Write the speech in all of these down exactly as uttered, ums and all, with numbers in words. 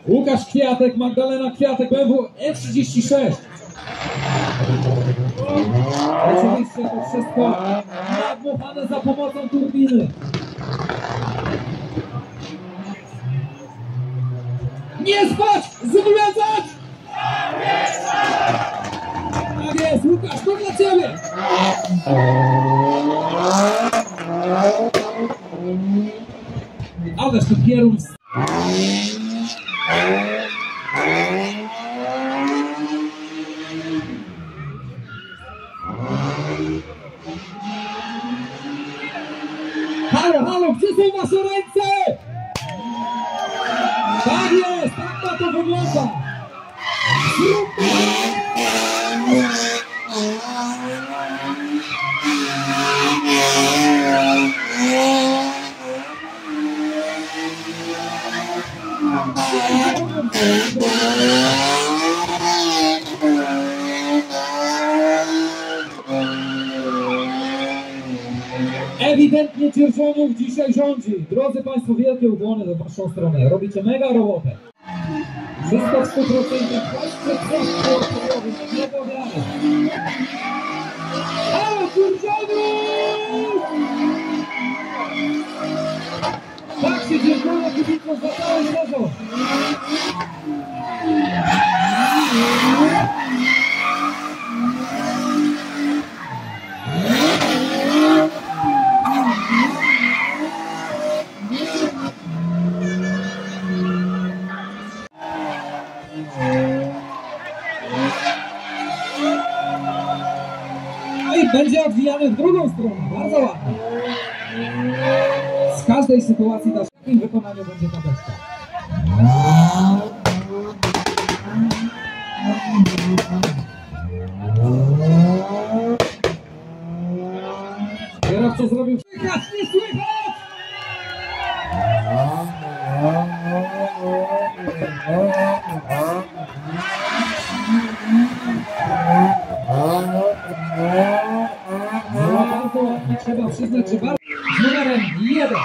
Łukasz Kwiatek, Magdalena Kwiatek, B M W E trzydzieści sześć. Oczywiście to wszystko nadmuchane za pomocą turbiny. Nie spać! Związać! Tak jest, Łukasz, to dla Ciebie! Ależ to kierun... Halo, halo, gdzie są wasze ręce? Tak jest, tak na to wygląda. Ewidentnie Dzierżoniów dzisiaj rządzi. Drodzy Państwo, wielkie ukłony do Waszą stronę. Robicie mega robotę. Wszystko w stu procentach. Nie powiadam. Ale Dzierżoniów! Tak się dziękuję kibicom za cały sezon. No i będzie odwijany w drugą stronę. Bardzo ładnie. Z każdej sytuacji w jakim wykonaniu będzie ta beczka. Kierowca zrobił słychać, nie słychać! No bardzo ładnie, trzeba przyznać, że bardzo z numerem jeden.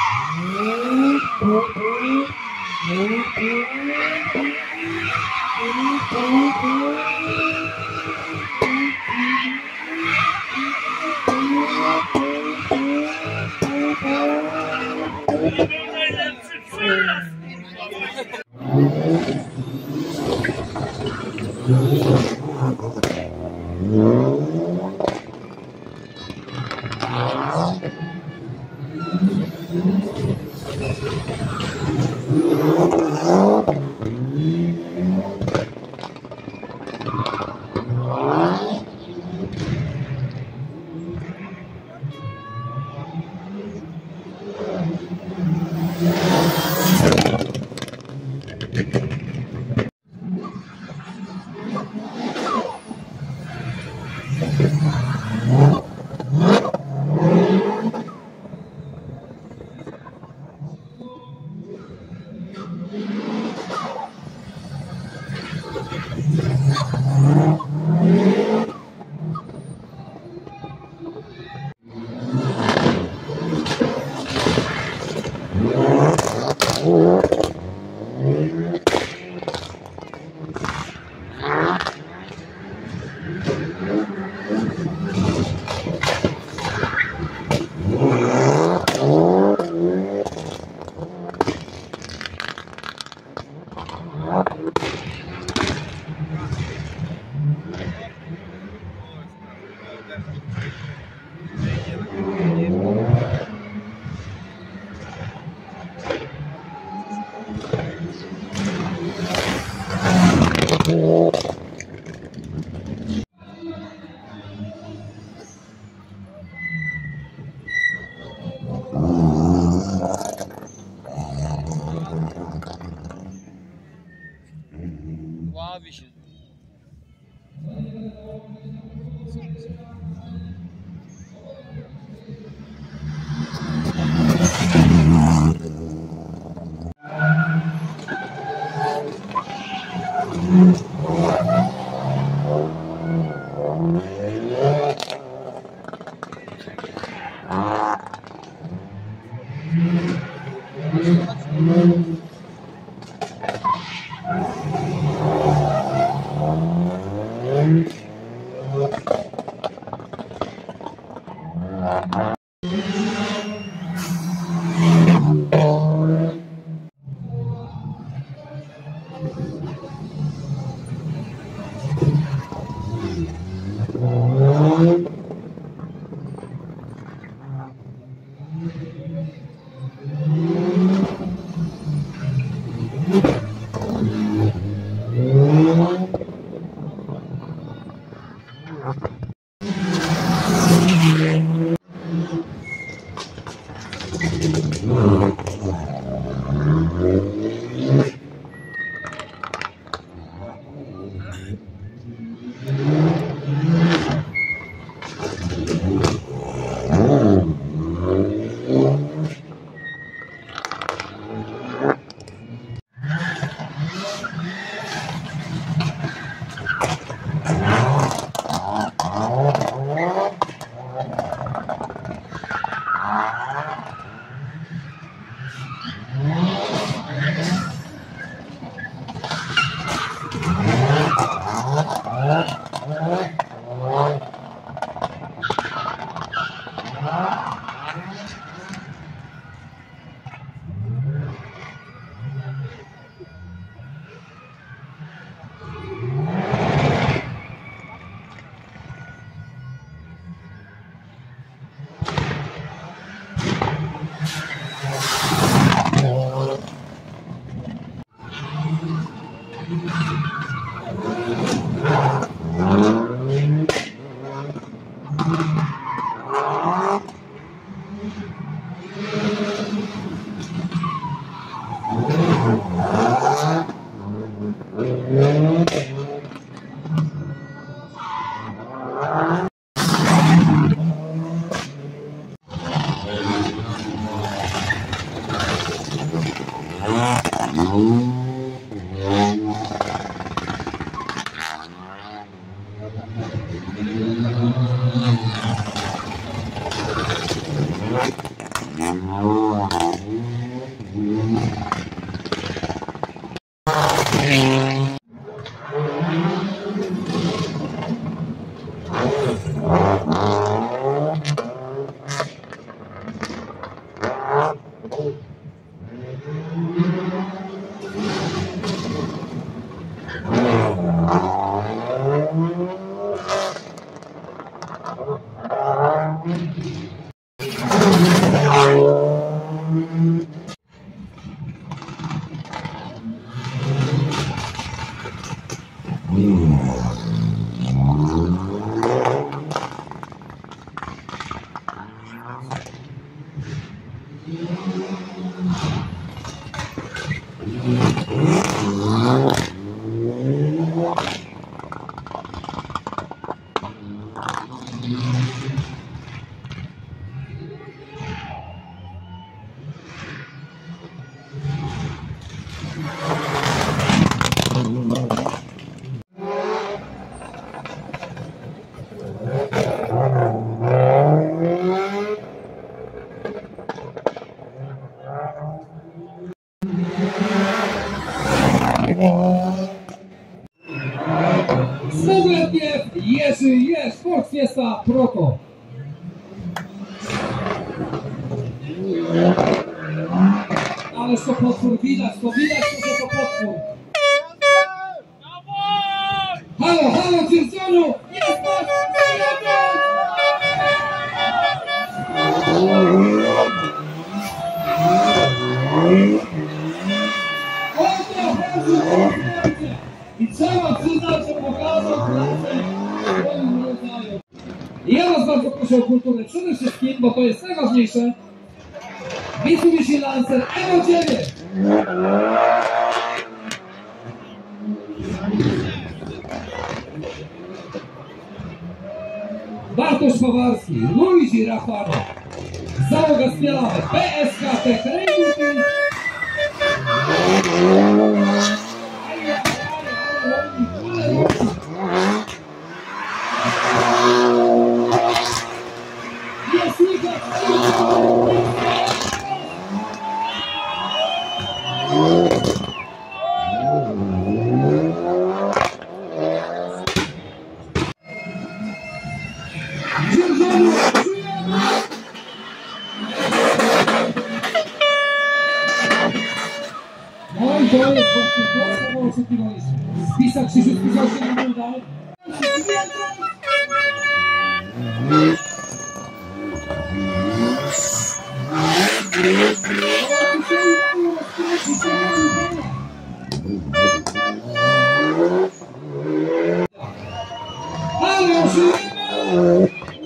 Ławi się. Słowetniew, Jerzy, jest, Sport Fiesta, Proto. Ależ to potwór, widać to, widać to, że to potwór. Halo, halo, Dzierżoniu, jest nasz i trzeba przyznać, że pokazał pracę swoim rodzaju. I ja was bardzo proszę o kulturę przede wszystkim, bo to jest najważniejsze. Mitsubishi Lancer Evo dziewięć. Bartosz Pawarski, Luigi Rafano, załoga Spielawy, P S K T, Kręguty. Jest Nika, no i to jest właśnie to, co oczekiwaliśmy. Spisać Krzysiu, spisał się na dół dalej. Ale oszukujemy!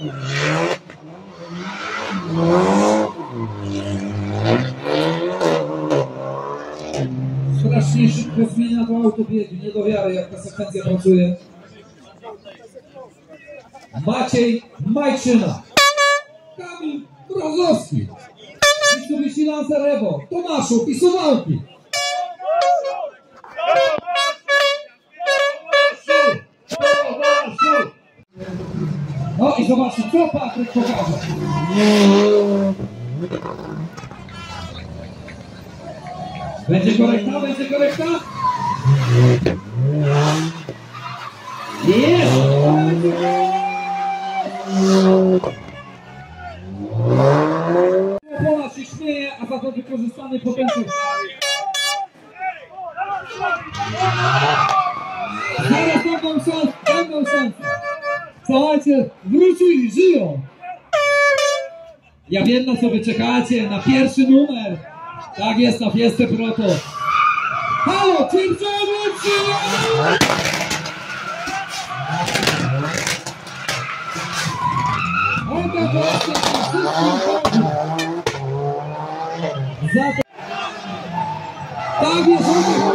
Strasznie szybko zmienia to auto biegi, nie do wiary, jak ta sekwencja pracuje. Maciej Majczyna, Kamil Brozowski, Mitsubishi Lancer Evo, Tomaszów i Suwałki. No i zobaczcie, co Patryk pokaże. Będzie korekta, będzie korekta? Jest! więcej. Zaraz będą szansę, będą szansę. Słuchajcie, wrócili, żyją. Ja wiem, na co wy czekacie, na pierwszy numer. Tak jest, na Fiestę Proto. Halo, czym co wrócili? Oka prosto, za to... Tak jest,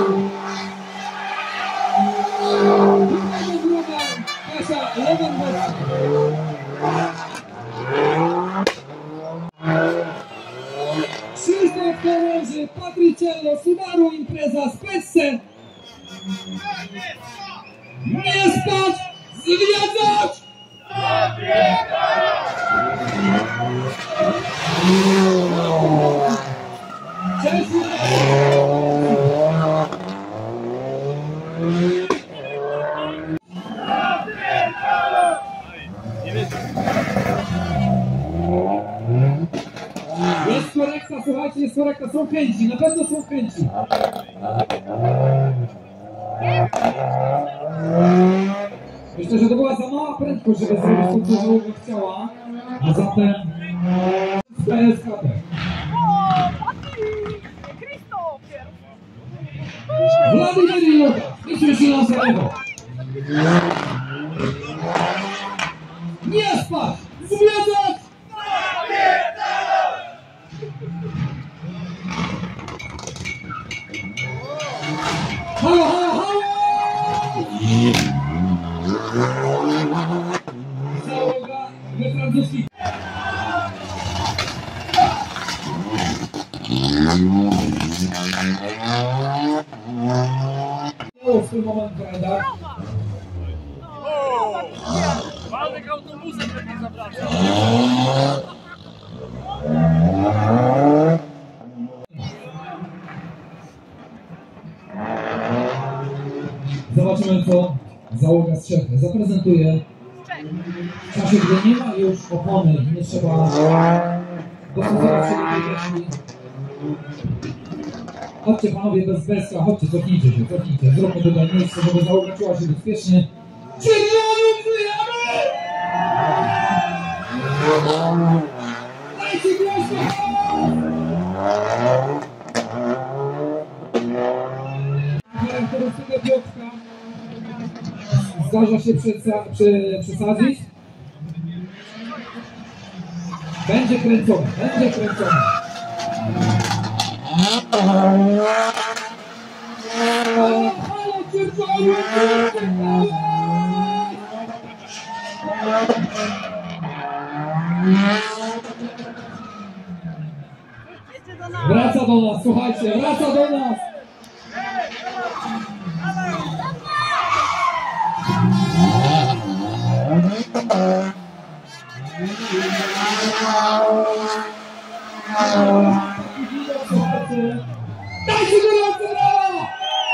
druga Kasia Lewandowska. Krzysztof Kołoży, Patricello, Subaru Impreza, Spezze. Nie spać, zwiedzać! Cześć! Jest korekta, słuchajcie, jest korekta, są chęci, na pewno są chęci. Myślę, że to była za mała prędkość, żeby zrobić to, co załoga chciała, a zatem z P S K P. Władimir Joga, Mistrz Laserego. Nie spać! Zwiedzać! Halo, halo, halo! Załoga we francuskich. W tym momencie Brenda. Walek autobusem będzie zapraszał. Zobaczymy, co załoga z Czechy zaprezentuje. W czasie, gdy nie ma już opony i nie trzeba dostosować się do tej wierzchni. Chodźcie panowie bez bezka, chodźcie, cofnijcie się, cofnijcie. Zróbmy tutaj miejsce, żeby załoga czuła się bezpiecznie. Przyglądujemy! Dajcie głośno! Charakterystykę Piotrka zdarza się przesa przy, przesadzić. Będzie kręcony, będzie kręcony. Wraca do nas, słuchajcie, wraca do nas! Dajcie gorące brawa!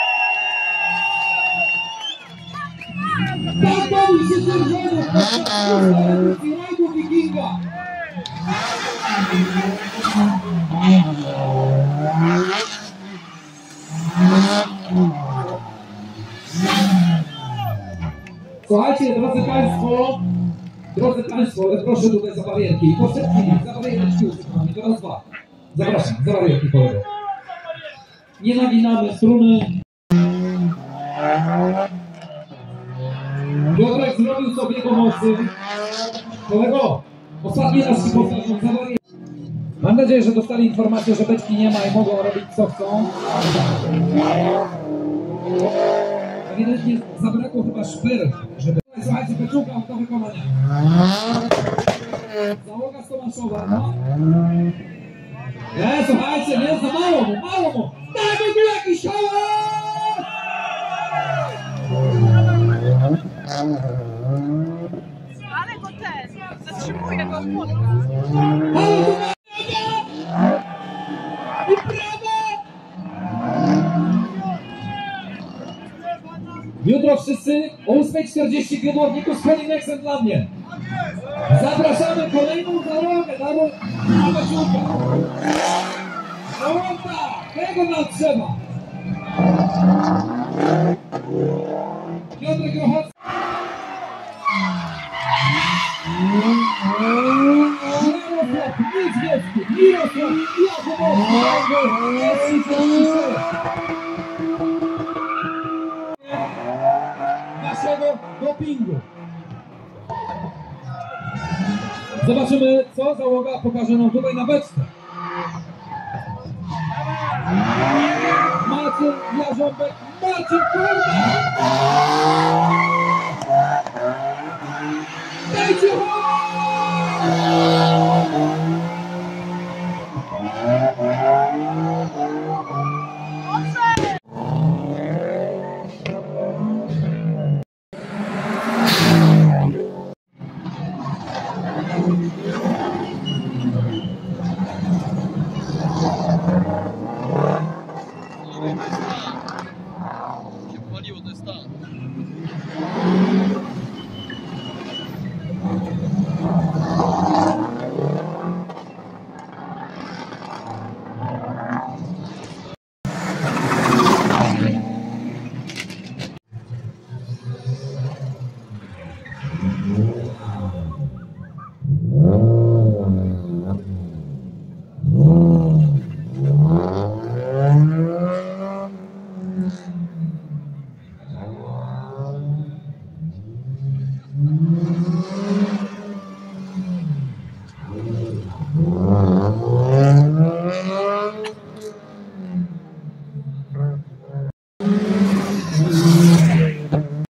Tak bawi się czerwono podczas rajdu Wikinga! Słuchajcie, drodzy Państwo, drodzy Państwo, proszę tutaj za barierki. Proszę chwili, za barierki uciekamy, teraz dwa. Zapraszam, za barierki kolego. Nie naginamy struny. Piotrek zrobił sobie pomocy. Kolego, ostatni raz ci powtarzam, za barierki. Mam nadzieję, że dostali informację, że beczki nie ma i mogą robić co chcą. Ewidentnie zabrakło chyba szpyr, żeby... Słuchajcie, beczułka do wykonania. Załoga Tomaszowa, no. Nie, słuchajcie, nie, za mało mu, mało mu. Dajmy tu jakiś hałas! Ale go ten, zatrzymuje go w płotka. Halo, tu ma... I prawo! Jutro wszyscy o ósma czterdzieści wiodłowników z Kolinexem dla mnie. Zapraszamy kolejną załogę na, na beczułkę. Gołąta! Tego nam trzeba! Piotrek Rochowski. Jarosław Niedźwiecki, Mirosław Jakubowski, naszego dopingu. Zobaczymy, co załoga pokaże nam tutaj na beczce. Marcin Jarząbek, Marcin Kurda! Dajcie ho! Się powaliło, to jest ta. Mm-hmm.